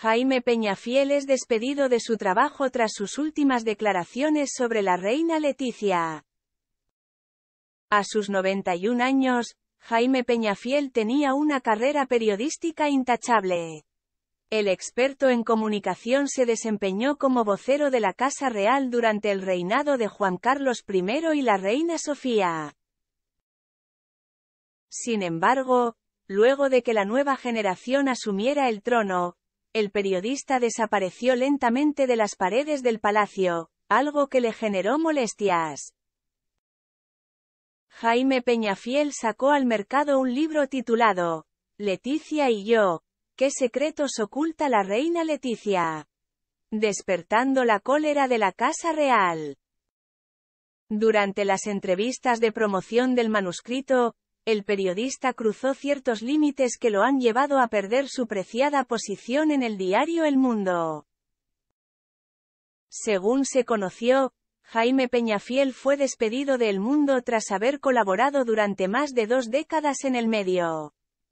Jaime Peñafiel es despedido de su trabajo tras sus últimas declaraciones sobre la reina Letizia. A sus 91 años, Jaime Peñafiel tenía una carrera periodística intachable. El experto en comunicación se desempeñó como vocero de la Casa Real durante el reinado de Juan Carlos I y la reina Sofía. Sin embargo, luego de que la nueva generación asumiera el trono, el periodista desapareció lentamente de las paredes del palacio, algo que le generó molestias. Jaime Peñafiel sacó al mercado un libro titulado Letizia y yo, ¿qué secretos oculta la reina Letizia?, despertando la cólera de la Casa Real. Durante las entrevistas de promoción del manuscrito, el periodista cruzó ciertos límites que lo han llevado a perder su preciada posición en el diario El Mundo. Según se conoció, Jaime Peñafiel fue despedido de El Mundo tras haber colaborado durante más de 2 décadas en el medio.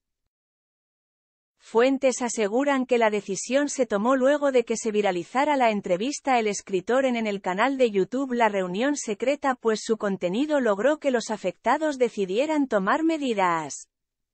Fuentes aseguran que la decisión se tomó luego de que se viralizara la entrevista El Escritor en el canal de YouTube La Reunión Secreta, pues su contenido logró que los afectados decidieran tomar medidas.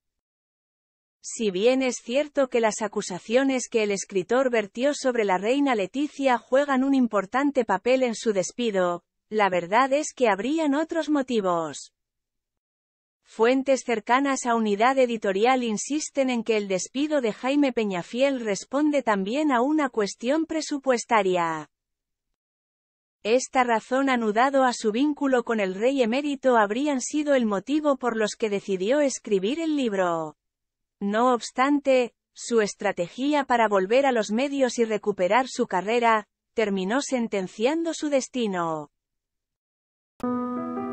Si bien es cierto que las acusaciones que El Escritor vertió sobre la reina Letizia juegan un importante papel en su despido, la verdad es que habrían otros motivos. Fuentes cercanas a Unidad Editorial insisten en que el despido de Jaime Peñafiel responde también a una cuestión presupuestaria. Esta razón, anudado a su vínculo con el rey emérito, habrían sido el motivo por los que decidió escribir el libro. No obstante, su estrategia para volver a los medios y recuperar su carrera, terminó sentenciando su destino.